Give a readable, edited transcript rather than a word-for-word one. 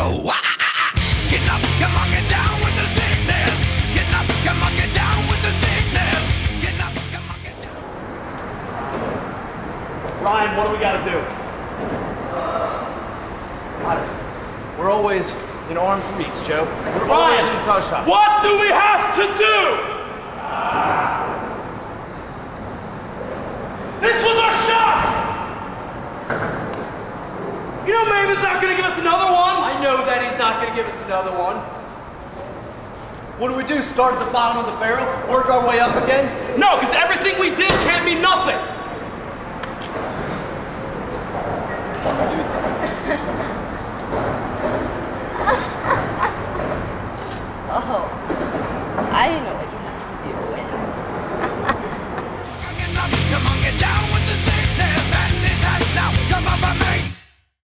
go. Get up, come on, get down with the sickness. Get up, come on, get down with the sickness. Get up, come on, get down. Ryan, what do we gotta do? We're always in arm's reach, Joe. We're always Ryan, in touch shot. what do we have to do? This was our shot! You know Maven's not gonna give us another one. I know that he's not going to give us another one. What do? Start at the bottom of the barrel? Work our way up again? No, because everything we did can't mean nothing. Oh, I know what you have to do to win. Get up, come on, get down with